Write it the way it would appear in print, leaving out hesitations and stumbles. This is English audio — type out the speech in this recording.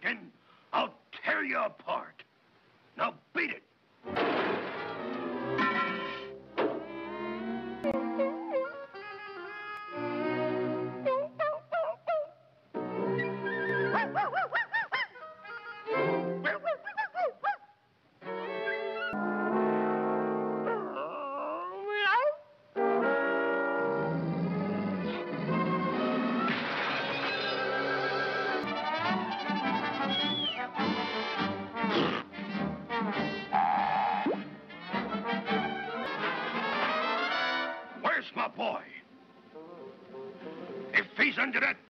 again, I'll tear you apart. Now beat it. Where's my boy? If he's under that